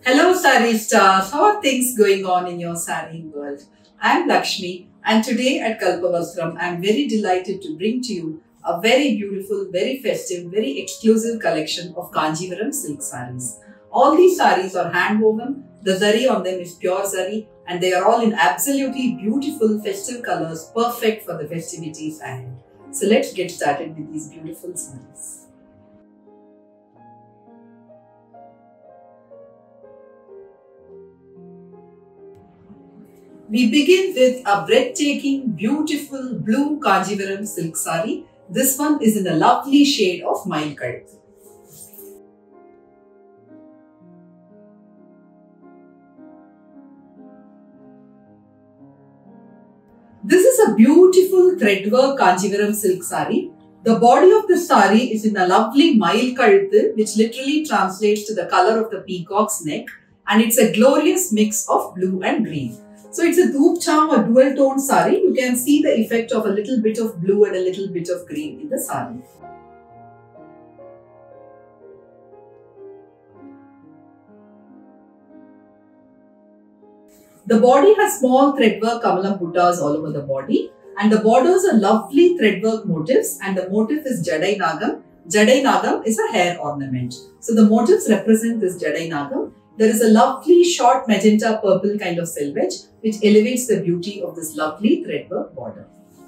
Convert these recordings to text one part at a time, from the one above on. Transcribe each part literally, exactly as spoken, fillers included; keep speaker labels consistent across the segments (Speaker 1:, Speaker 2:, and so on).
Speaker 1: Hello Sari Stars, how are things going on in your saree world? I am Lakshmi and today at Kalpavastram I am very delighted to bring to you a very beautiful, very festive, very exclusive collection of Kanjivaram silk sarees. All these sarees are hand woven, the zari on them is pure zari and they are all in absolutely beautiful festive colors perfect for the festivities ahead. So let's get started with these beautiful sarees. We begin with a breathtaking, beautiful blue Kanjivaram silk saree. This one is in a lovely shade of mild color. This is a beautiful threadwork Kanjivaram silk saree. The body of the saree is in a lovely mild kalth, which literally translates to the color of the peacock's neck, and it's a glorious mix of blue and green. So it's a dhoop cham or dual tone saree. You can see the effect of a little bit of blue and a little bit of green in the saree. The body has small threadwork kamalam buttas all over the body, and the borders are lovely threadwork motifs, and the motif is Jadai Nagam. Jadai Nagam is a hair ornament. So the motifs represent this Jadai Nagam. There is a lovely short magenta purple kind of selvage which elevates the beauty of this lovely threadwork border.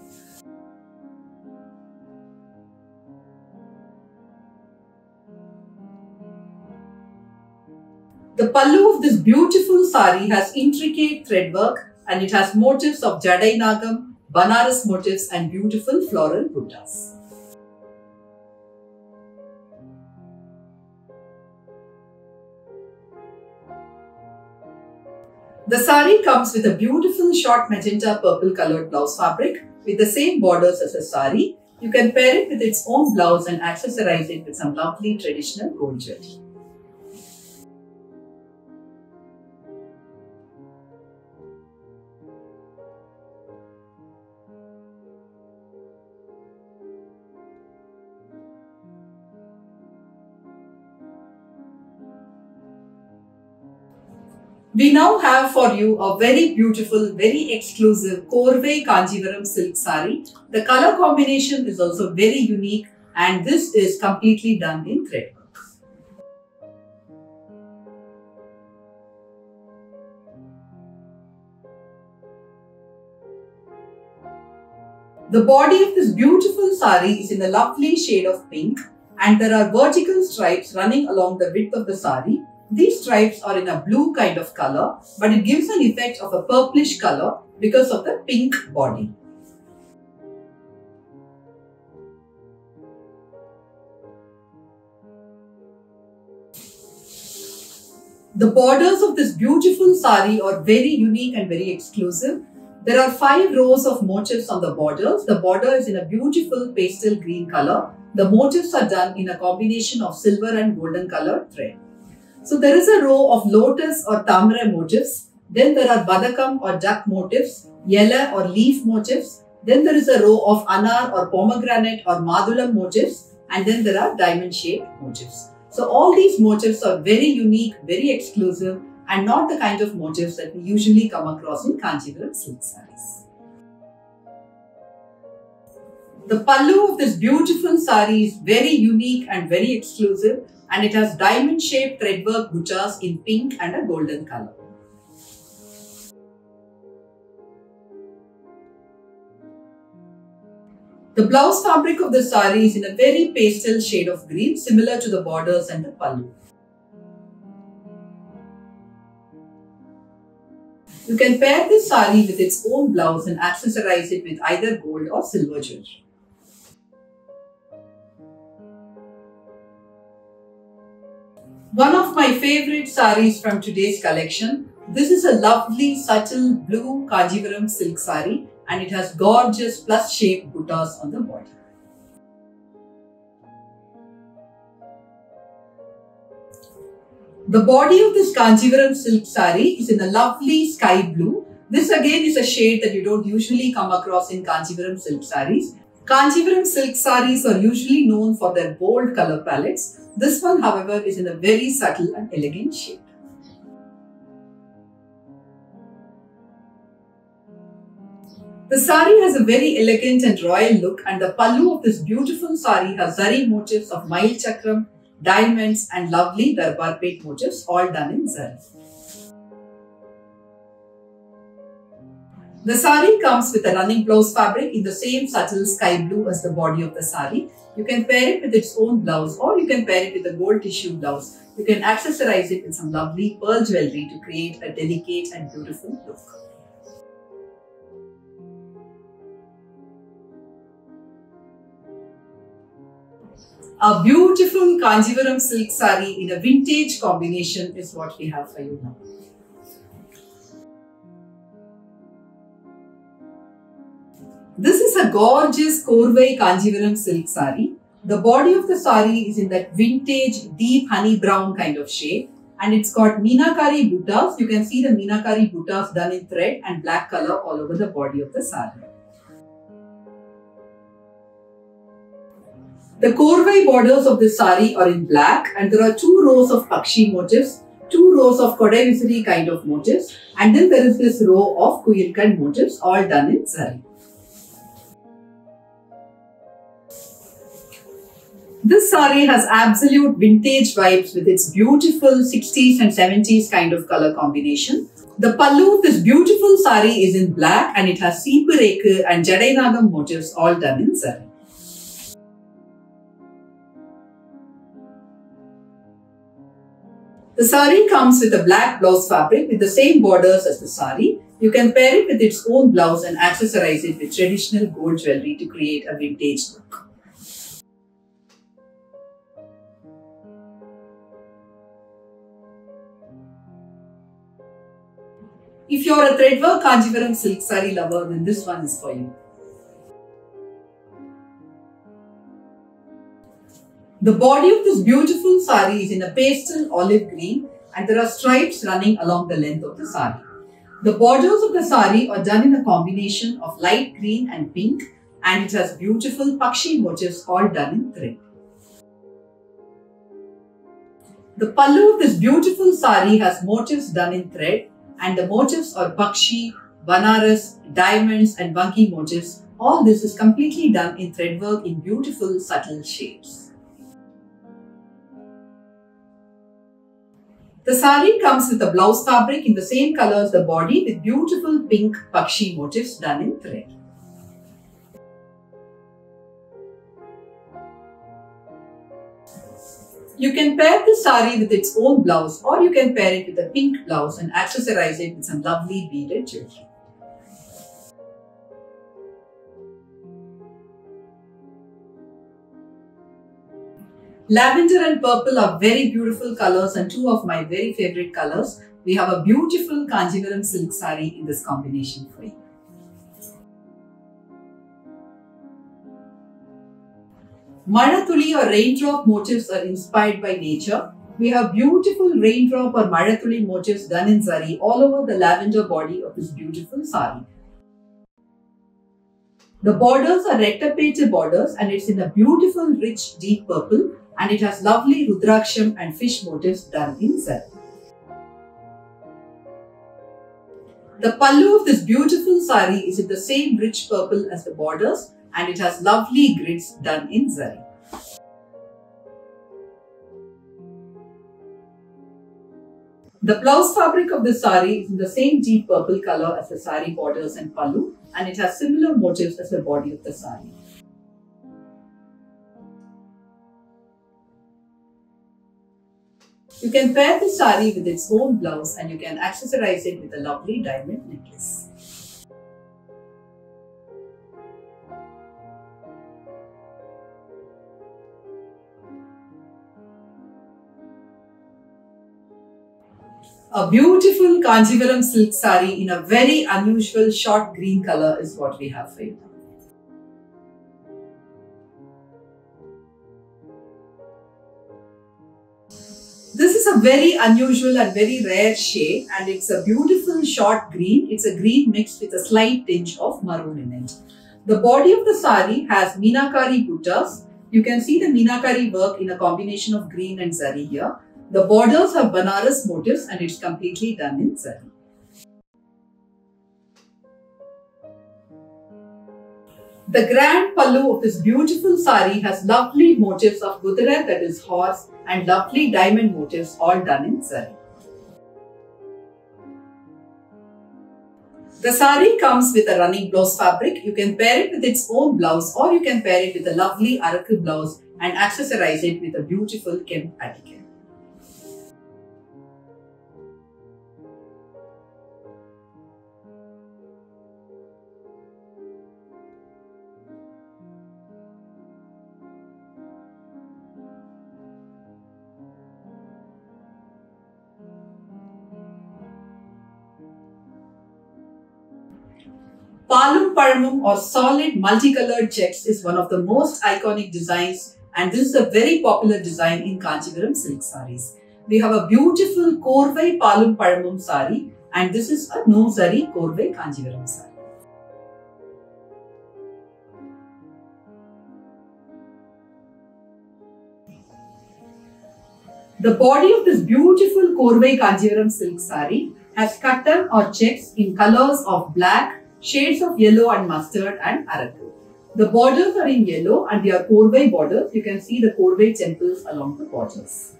Speaker 1: The pallu of this beautiful saree has intricate threadwork and it has motifs of Jadai Nagam, Banaras motifs and beautiful floral buttas. The saree comes with a beautiful short magenta purple colored blouse fabric with the same borders as a saree. You can pair it with its own blouse and accessorize it with some lovely traditional gold jewelry. We now have for you a very beautiful, very exclusive Korvai Kanjivaram silk saree. The color combination is also very unique and this is completely done in threadwork. The body of this beautiful saree is in a lovely shade of pink and there are vertical stripes running along the width of the saree. These stripes are in a blue kind of color, but it gives an effect of a purplish color because of the pink body. The borders of this beautiful saree are very unique and very exclusive. There are five rows of motifs on the borders. The border is in a beautiful pastel green color. The motifs are done in a combination of silver and golden colored thread. So there is a row of lotus or tamara motifs, then there are badakam or duck motifs, yella or leaf motifs, then there is a row of anar or pomegranate or madulam motifs, and then there are diamond shaped motifs. So all these motifs are very unique, very exclusive and not the kind of motifs that we usually come across in Kanjivaram silk sarees. The pallu of this beautiful saree is very unique and very exclusive, and it has diamond shaped threadwork buttas in pink and a golden color. The blouse fabric of the saree is in a very pastel shade of green, similar to the borders and the pallu. You can pair this saree with its own blouse and accessorize it with either gold or silver jewelry. One of my favorite sarees from today's collection. This is a lovely subtle blue Kanjivaram silk saree and it has gorgeous plus shaped buttas on the body. The body of this Kanjivaram silk saree is in a lovely sky blue. This again is a shade that you don't usually come across in Kanjivaram silk sarees. Kanjivaram silk sarees are usually known for their bold color palettes. This one, however, is in a very subtle and elegant shade. The sari has a very elegant and royal look, and the pallu of this beautiful sari has zari motifs of Mail Chakram, diamonds and lovely Darbar Pet motifs, all done in zari. The sari comes with a running blouse fabric in the same subtle sky blue as the body of the sari. You can pair it with its own blouse, or you can pair it with a gold tissue blouse. You can accessorize it with some lovely pearl jewellery to create a delicate and beautiful look. A beautiful Kanjivaram silk sari in a vintage combination is what we have for you now. This is a gorgeous Korvai Kanjivaram silk sari. The body of the sari is in that vintage deep honey brown kind of shade, and it's got Meenakari buttas. You can see the Meenakari buttas done in thread and black color all over the body of the sari. The Korvai borders of the sari are in black, and there are two rows of Pakshi motifs, two rows of Kodai Visari kind of motifs, and then there is this row of Kuyilkan motifs, all done in sari. This sari has absolute vintage vibes with its beautiful sixties and seventies kind of color combination. The pallu of this beautiful sari is in black, and it has Seeparekku and Jadainagam motifs, all done in sari. The sari comes with a black blouse fabric with the same borders as the sari. You can pair it with its own blouse and accessorize it with traditional gold jewellery to create a vintage look. If you are a threadwork Kanjivaram silk sari lover, then this one is for you. The body of this beautiful sari is in a pastel olive green, and there are stripes running along the length of the sari. The borders of the sari are done in a combination of light green and pink, and it has beautiful Pakshi motifs, all done in thread. The pallu of this beautiful sari has motifs done in thread, and the motifs are Pakshi, Banaras, diamonds and Banki motifs. All this is completely done in threadwork in beautiful subtle shades. The sari comes with a blouse fabric in the same color as the body with beautiful pink Pakshi motifs done in thread. You can pair the sari with its own blouse, or you can pair it with a pink blouse and accessorize it with some lovely beaded jewellery. Lavender and purple are very beautiful colors and two of my very favorite colors. We have a beautiful Kanjivaram silk sari in this combination for you. Malatuli or raindrop motifs are inspired by nature. We have beautiful raindrop or Malatuli motifs done in zari all over the lavender body of this beautiful sari. The borders are rectapete borders, and it's in a beautiful rich deep purple, and it has lovely Rudraksham and fish motifs done in zari. The pallu of this beautiful sari is in the same rich purple as the borders, and it has lovely grids done in zari. The blouse fabric of the sari is in the same deep purple color as the sari borders and pallu, and it has similar motifs as the body of the sari. You can pair the sari with its own blouse, and you can accessorize it with a lovely diamond necklace. A beautiful Kanjivaram silk sari in a very unusual short green color is what we have for you. This is a very unusual and very rare shade, and it's a beautiful short green. It's a green mixed with a slight tinge of maroon in it. The body of the sari has Meenakari buttas. You can see the Meenakari work in a combination of green and zari here. The borders have Banaras motifs, and it's completely done in zari. The grand pallu of this beautiful sari has lovely motifs of Gudara, that is horse, and lovely diamond motifs all done in zari. The sari comes with a running blouse fabric. You can pair it with its own blouse or you can pair it with a lovely Arakku blouse and accessorize it with a beautiful Kemp attike. Palum Paramum or solid multicolored checks is one of the most iconic designs, and this is a very popular design in Kanchivaram silk saris. We have a beautiful Korvai Palum Paramum sari, and this is a no zari Korvai Kanchivaram sari. The body of this beautiful Korvai Kanchivaram silk sari has kattan or checks in colors of black, shades of yellow and mustard and Arakku. The borders are in yellow and they are Korvai borders. You can see the Korvai temples along the borders.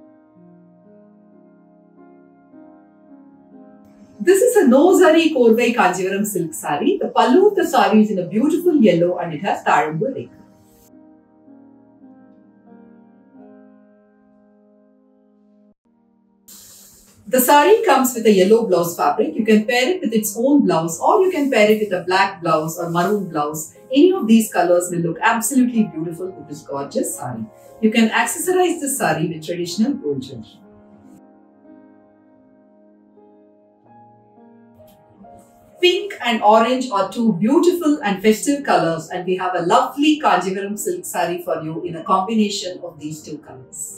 Speaker 1: This is a no zari Korvai Kanchivaram silk sari. The pallu of the sari is in a beautiful yellow and it has Tazhambu Rekha. The sari comes with a yellow blouse fabric. You can pair it with its own blouse or you can pair it with a black blouse or maroon blouse. Any of these colors will look absolutely beautiful with this gorgeous sari. You can accessorize this sari with traditional gold jewelry. Pink and orange are two beautiful and festive colors, and we have a lovely Kanchivaram silk sari for you in a combination of these two colors.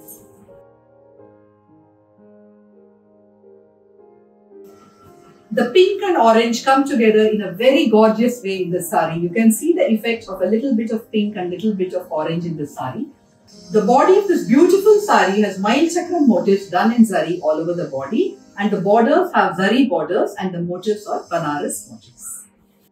Speaker 1: The pink and orange come together in a very gorgeous way in the sari. You can see the effect of a little bit of pink and little bit of orange in the sari. The body of this beautiful sari has Mail Chakram motifs done in zari all over the body, and the borders have zari borders and the motifs are Banaras motifs.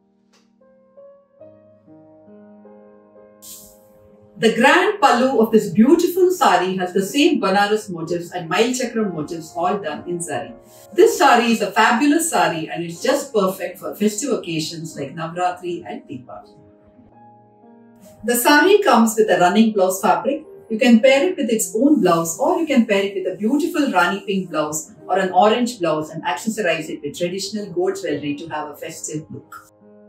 Speaker 1: The grand pallu of this beautiful sari has the same Banaras motifs and Mail Chakram motifs all done in zari. This sari is a fabulous sari and it's just perfect for festive occasions like Navratri and Deepavali. The sari comes with a running blouse fabric. You can pair it with its own blouse or you can pair it with a beautiful Rani pink blouse or an orange blouse and accessorize it with traditional gold jewelry to have a festive look.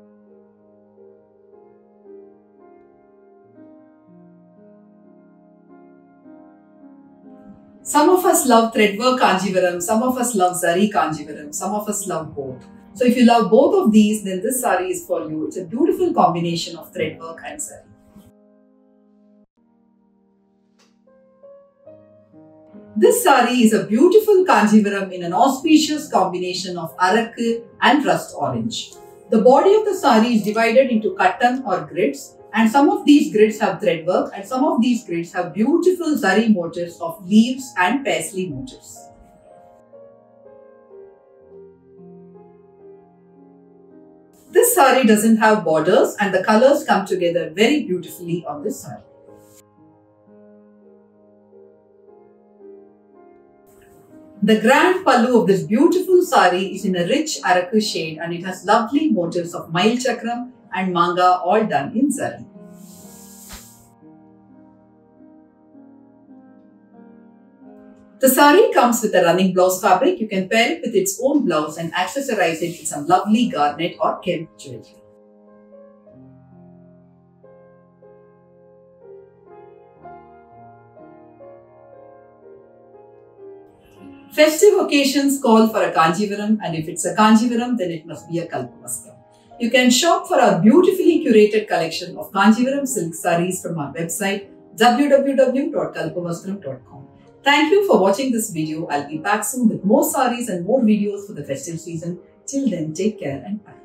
Speaker 1: Some of us love threadwork Kanchivaram, some of us love zari Kanchivaram, some of us love both. So if you love both of these, then this sari is for you. It's a beautiful combination of threadwork and zari. This sari is a beautiful Kanchivaram in an auspicious combination of Arakku and rust orange. The body of the sari is divided into kattan or grids, and some of these grids have threadwork and some of these grids have beautiful zari motifs of leaves and paisley motifs. This sari doesn't have borders and the colors come together very beautifully on this sari. The grand pallu of this beautiful sari is in a rich Arakku shade and it has lovely motifs of Mail Chakram and Manga all done in zari. The sari comes with a running blouse fabric. You can pair it with its own blouse and accessorize it with some lovely garnet or Kemp jewelry. Festive occasions call for a Kanchivaram, and if it's a Kanchivaram, then it must be a Kalpavastram. You can shop for our beautifully curated collection of Kanchivaram silk saris from our website w w w dot kalpavastram dot com. Thank you for watching this video. I'll be back soon with more saris and more videos for the festive season. Till then, take care and bye.